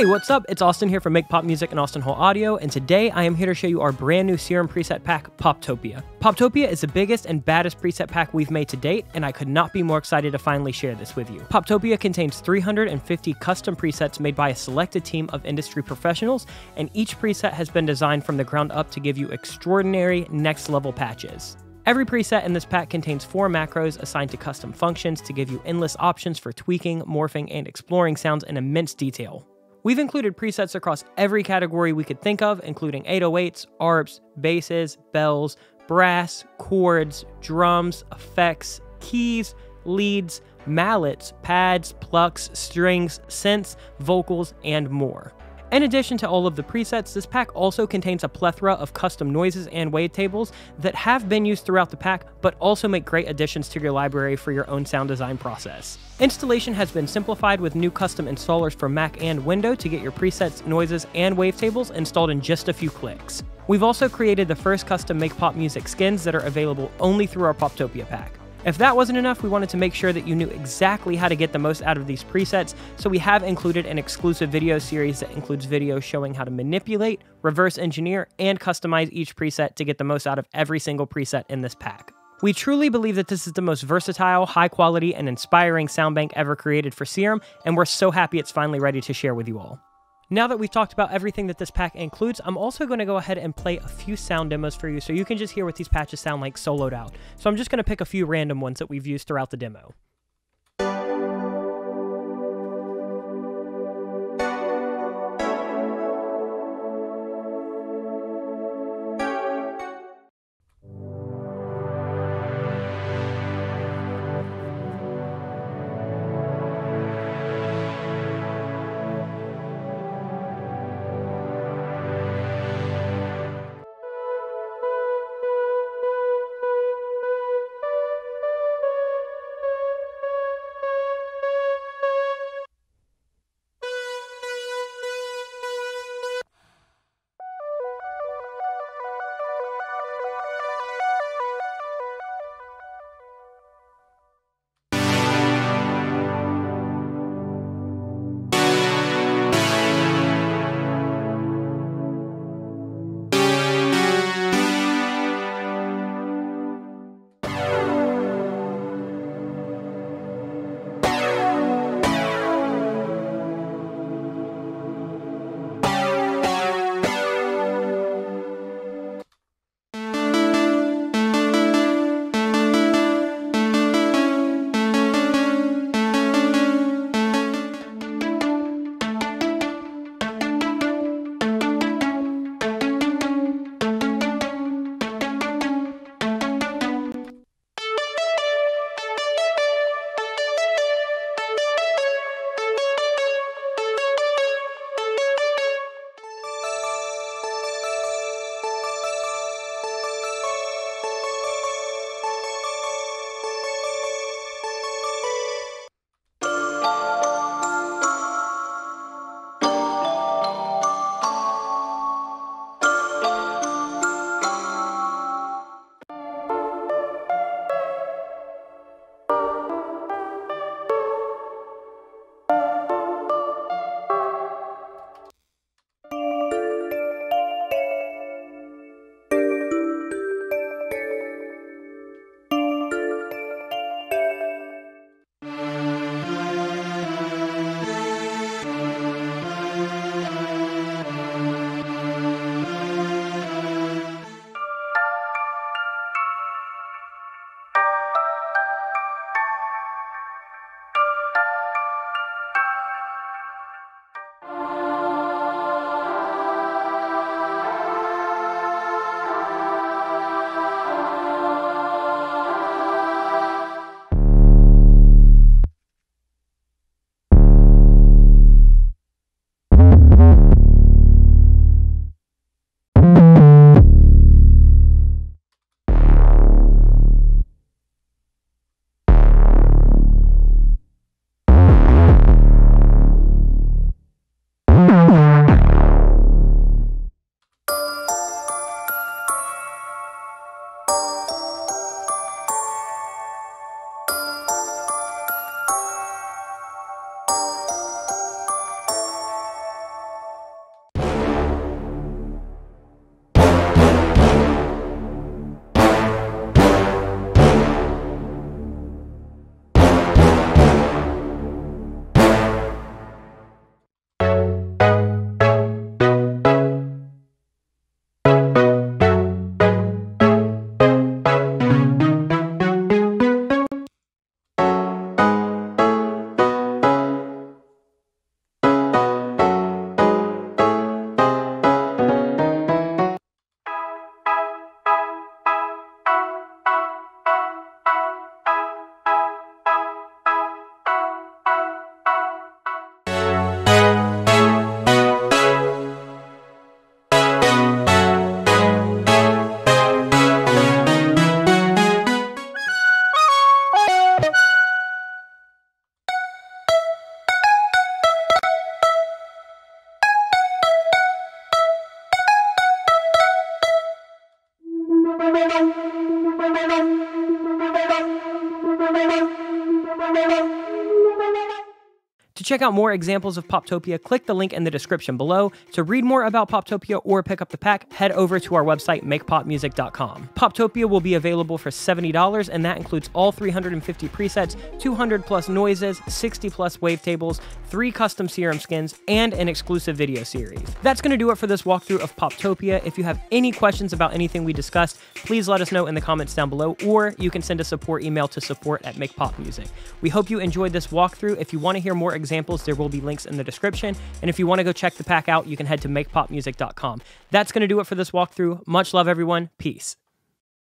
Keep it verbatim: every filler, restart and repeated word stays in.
Hey, what's up? It's Austin here from Make Pop Music and Austin Hall Audio, and today I am here to show you our brand new Serum Preset pack, Poptopia. Poptopia is the biggest and baddest preset pack we've made to date, and I could not be more excited to finally share this with you. Poptopia contains three hundred fifty custom presets made by a selected team of industry professionals, and each preset has been designed from the ground up to give you extraordinary next-level patches. Every preset in this pack contains four macros assigned to custom functions to give you endless options for tweaking, morphing, and exploring sounds in immense detail. We've included presets across every category we could think of, including eight oh eights, arps, basses, bells, brass, chords, drums, effects, keys, leads, mallets, pads, plucks, strings, synths, vocals, and more. In addition to all of the presets, this pack also contains a plethora of custom noises and wavetables that have been used throughout the pack, but also make great additions to your library for your own sound design process. Installation has been simplified with new custom installers for Mac and Windows to get your presets, noises, and wavetables installed in just a few clicks. We've also created the first custom Make Pop Music skins that are available only through our Poptopia pack. If that wasn't enough, we wanted to make sure that you knew exactly how to get the most out of these presets, so we have included an exclusive video series that includes videos showing how to manipulate, reverse engineer, and customize each preset to get the most out of every single preset in this pack. We truly believe that this is the most versatile, high quality, and inspiring sound bank ever created for Serum, and we're so happy it's finally ready to share with you all. Now that we've talked about everything that this pack includes, I'm also going to go ahead and play a few sound demos for you so you can just hear what these patches sound like soloed out. So I'm just going to pick a few random ones that we've used throughout the demo. To check out more examples of Poptopia, click the link in the description below. To read more about Poptopia or pick up the pack, head over to our website, make pop music dot com. Poptopia will be available for seventy dollars, and that includes all three hundred fifty presets, two hundred plus noises, sixty plus wavetables, three custom serum skins, and an exclusive video series. That's going to do it for this walkthrough of Poptopia. If you have any questions about anything we discussed, please let us know in the comments down below, or you can send a support email to support at make pop music. We hope you enjoyed this walkthrough. If you want to hear more examples, there will be links in the description. And if you want to go check the pack out, you can head to make pop music dot com. That's going to do it for this walkthrough. Much love, everyone. Peace.